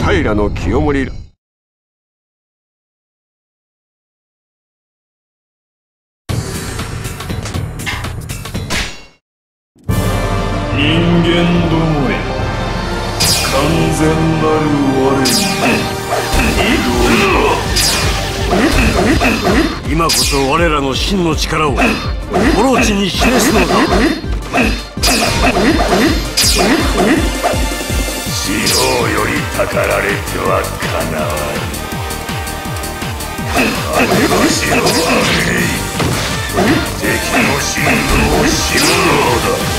平清盛。 人間どもよ、完全なる我に今こそ我らの真の力をオロチに示すのだ。 四方よりたかられてはかなわぬ。あれはしろあれい、敵の進路を知るのだ。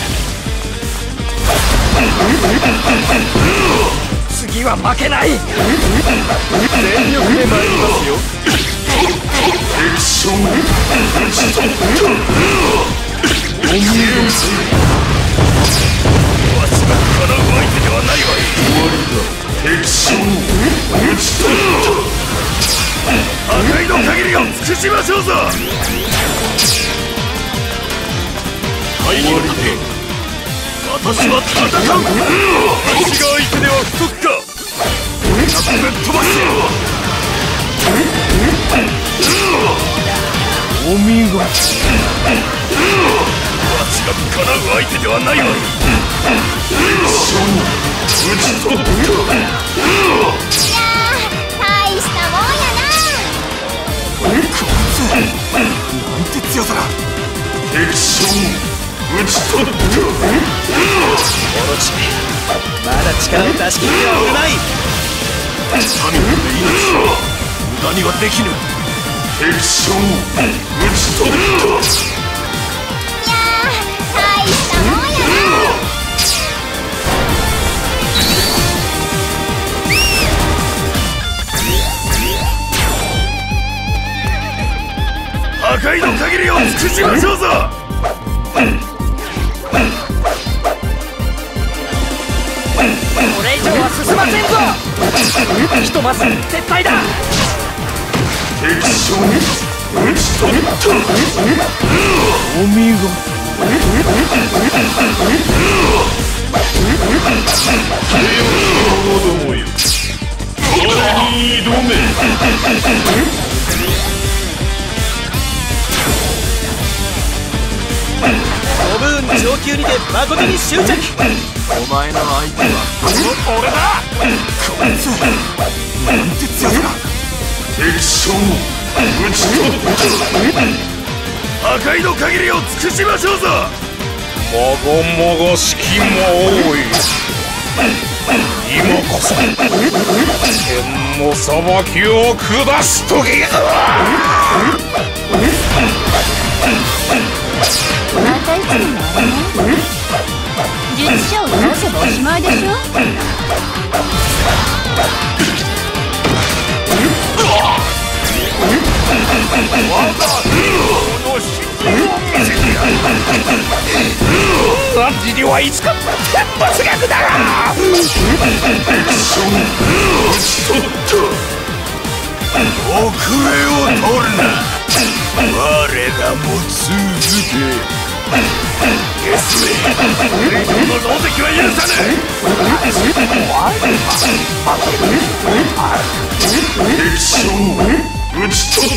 次は負けない。全力で参りますよ。 エクション打ち取った。お見事。わしがかなう相手ではないわい。終わりだ。エクション打ち取った。破壊の限りを尽くしましょうぞ。 終わりだ。私は戦う。私が相手では不足か。100分飛ばして。お見事。 わしがかなう相手ではないわい。打ち取った。 いや大したもんやな。 こいつなんて強さだ。 エクション打ち取った。 オロチ、まだ力を出し切ってはおれない。神の命無駄にはできぬ。 エクション打ち取った。 いや大したもんや破壊の限りを尽くしましょうぞ。 これ以上は進ませんぞ。ひとまず撤退だ。 エクション打ち取った。 お見事。 どもよ、我に挑め。 オブーン上級にて誠に執着。お前の相手はこの俺だ。こいつなんて強さだ。 エクション打ち取った。破壊の限りを尽くしましょうぞ。 もごもごしきも多い。今こそ天の裁きを下す時だ。 またいつものあれね。術者を倒せばおしまいでしょ。 何時にはいつか天罰逆だ。 エクション打ち取った。遅れを取るな。我がも続け。ゲスめ、この狼藉は許さぬ。エクション打ち取った。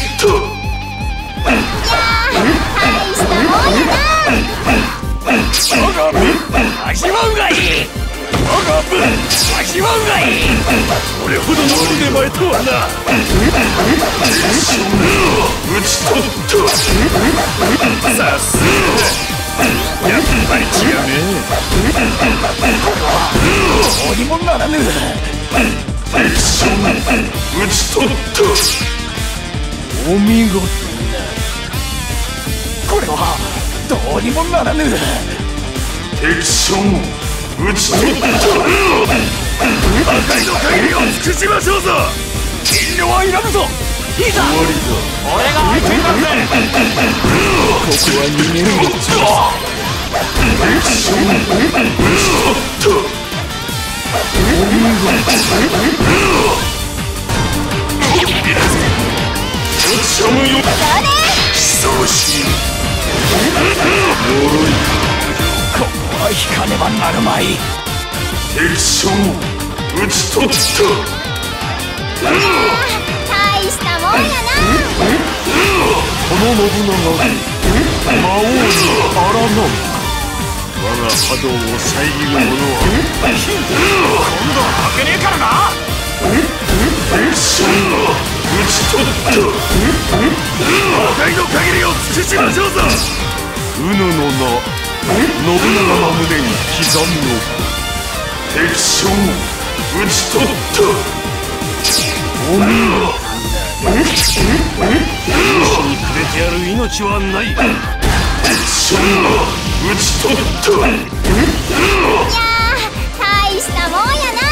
大したもんやな。 我が分味わうがいい。我が分味わうがいい。これほどの腕前とはな。エクション打ち取った。さすがやっぱり違うね。 どうにもならぬ。 エクション打ち取った。 お見事な。これはどうにもならぬ。 エクション打ち取った。破壊の限りを尽くしましょうぞ。 遠慮はいらぬぞ。いざ終わり俺が相手になるぜ。ここは逃げるよ。 だ。エクション打ち取った。お見事。おちゃむよ。久しい。呪い。 ここは引かねばなるまい。 エクション討ち取った。 大したもんやな。 この信長魔王にあらなむ。我が波動を遮る者は今度は負けねえからな。 敵将討ち取った。破壊の限りを尽くしましょうぞ。 うぬの名信長の胸に刻みを。 敵将討ち取った。 お見事。勇士にくれてやる命はない。 敵将討ち取った。 いやー、大したもんやな。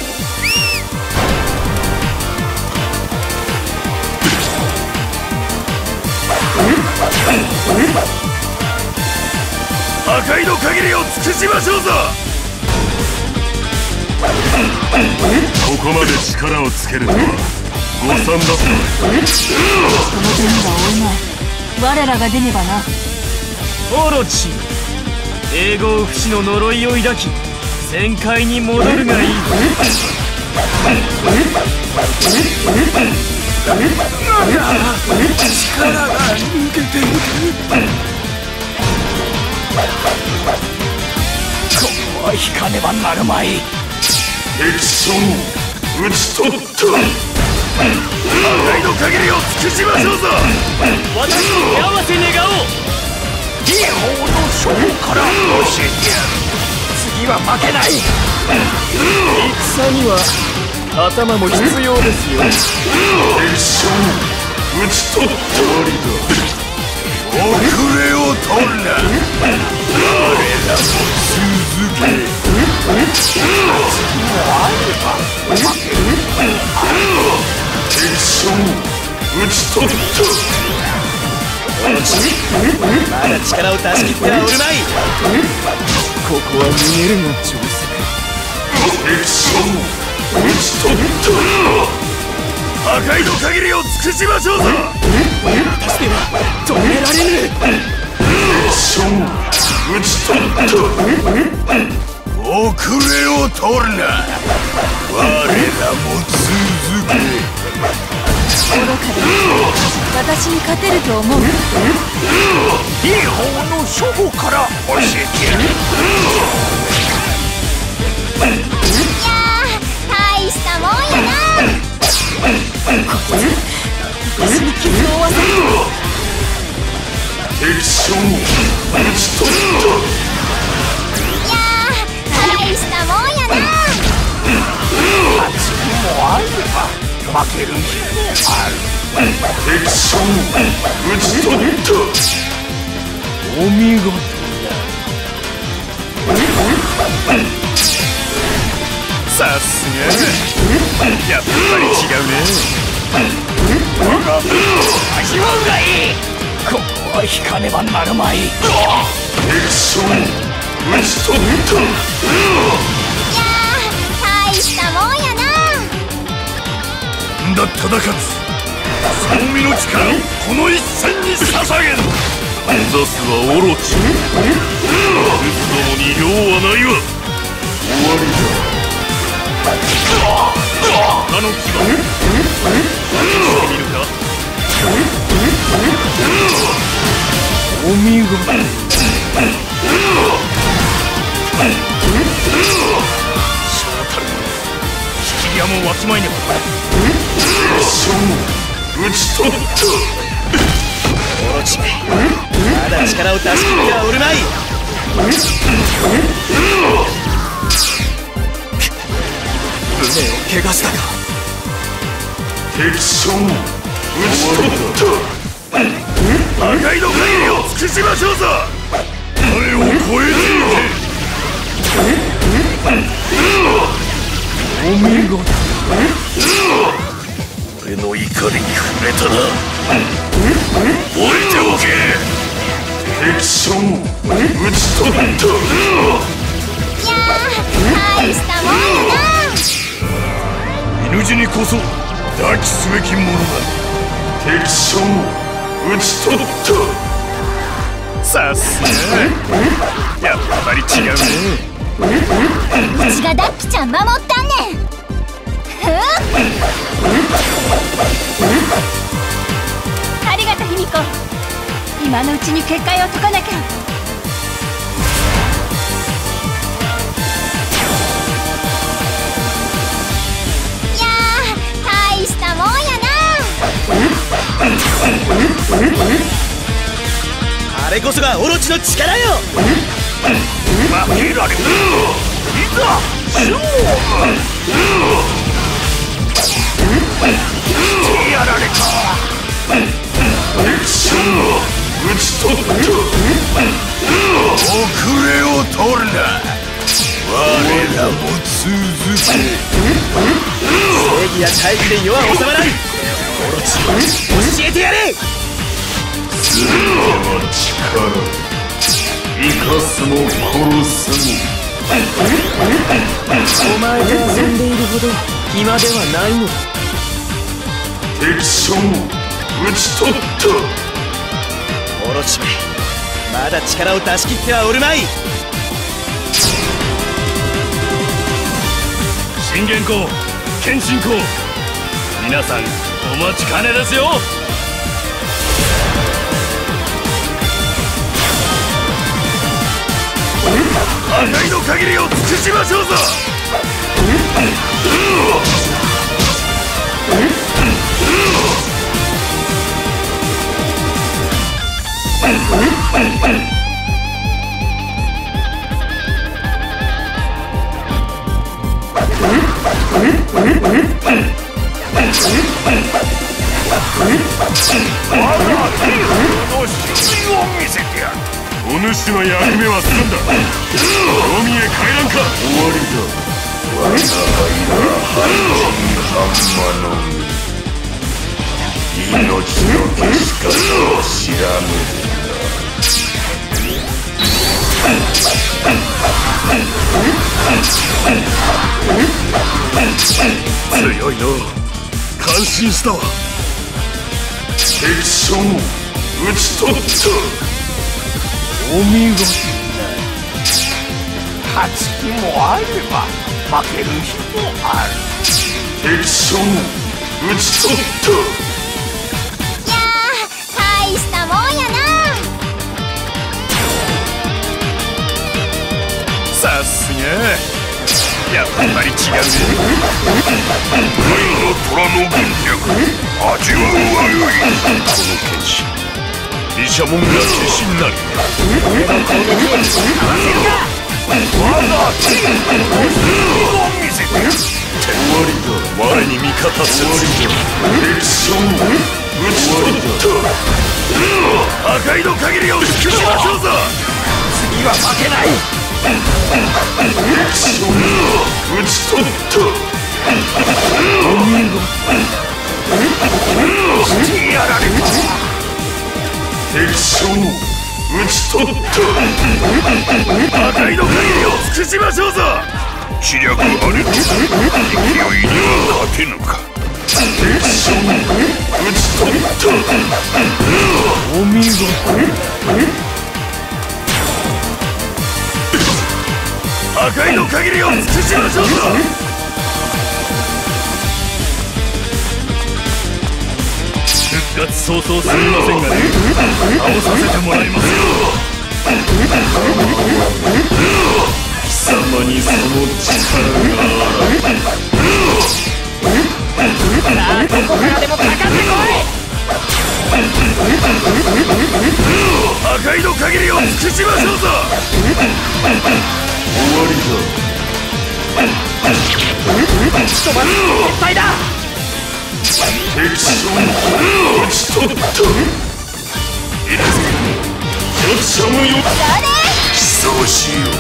破壊の限りを尽くしましょうぞ。 ここまで力をつけるとは誤算だった。 その点が多いな。我らが出ねばな。 オロチ、永劫不死の呪いを抱き戦界に戻るがいい。 力が抜けていく。ここは引かねばなるまい。 敵将討ち取った。破壊の限りを尽くしましょうぞ。 私と手合わせ願おう。 異法の将から教えてやる。次は負けない。 戦には頭も必要ですよ。 敵将討ち取った。遅れを取るな。我らも続け。敵将討ち取った。 まだ力を出し切ってはおるまい。ここは逃げるが上策。 敵将討ち取った。破壊の限りを尽くしましょうぞ。 私では止められぬ。 敵将討ち取った。遅れを取るな。我らも続け。 愚かだ。私に勝てると思う。 異法の諸語から教えてやる。 いやー、大したもんやな。私に傷を負わせる。 敵将討ち取った。 いやー、大したもんやな。 次もあるか。負ける日もある。 敵将討ち取った。 お見事だ。さすがやっぱり違うね。味わうがいい。ここは引かねばなるまい。 敵将討ち取った。 いやー、大したもんやな。 だ忠勝、その身の力をこの一戦に捧げる。 目指すはオロチ。撃つのもに用はないわ。終わりだ。他の牙試してみるか。お見事。小たる引き矢もわきまえねば。 敵将討ち取った。 オロチ、まだ力を出し切ってはおるまい。胸を怪我したか。 敵将討ち取った。破壊の限りを尽くしましょうぞ。彼を超えていけ。 お見事。 俺の怒りに触れたな。覚えておけ。敵将討ち取った。 いやー、大したもんやな。 犬死にこそ抱きすべきものだ。敵将討ち取った。 さすがやっぱり違うね。 うちがダッキちゃん守ったんねん。 ありがとう卑弥呼。今のうちに結界を解かなきゃ。いやー、大したもんやな。 あれこそがオロチの力よ。 負けられぬ。いざ勝負。やられた。敵将討ち取った。遅れを取るな。我らも続け。 正義や大義で世は収まらん。オロチ教えてやれ。 全ては力。生かすも殺すも。 お前と遊んでいるほど暇ではないのだ。 敵将討ち取った。 オロチめ、まだ力を出し切ってはおるまい。 信玄公、謙信公、皆さんお待ちかねですよ。破壊の限りを尽くしましょうぞ。お主の役目は済んだ。海へ帰らんか。終わりだ。我が輩は半人半魔の命の消し方を知らぬ。強いの。感心したわ。敵将討ち取った。お見事だ。勝つ日もあれば負ける日もある。敵将討ち取った。 いやー、大したもんやな。 さすがやっぱり違うね。海の虎の軍略、味は悪い。この剣士毘沙門が自信なり。俺の攻撃をかわせるか。我が剣を見せてやる。終わりだ。我に味方せ。終わりだ。敵将討ち取った。破壊の限りを尽くしましょうぞ。次は負けない。敵将討ち取った。お見事。してやられた。敵将討ち取った。破壊の限りを尽くしましょうぞ。気力あれと勢いには勝てぬか。敵将討ち取った。お見事。破壊の限りを尽くしましょうぞ。復活早々すみませんがね、倒させてもらいますよ。貴様にその力がある。 さあどこからでもかかってこい。 破壊の限りを尽くしましょうぞ。終わりだ。 飛ばす絶対だ。 敵将討ち取った。役者のよ。そうしよう。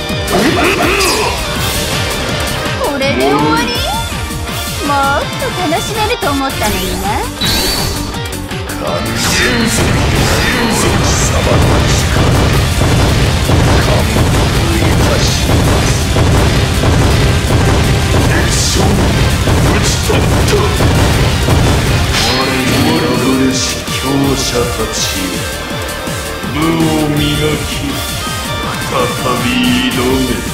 これで終わり？もっと楽しめると思ったのにな。 完全様の力感服いたします。敵将討ち取った。我に宿る司教者たちよ、武を磨き再び挑め。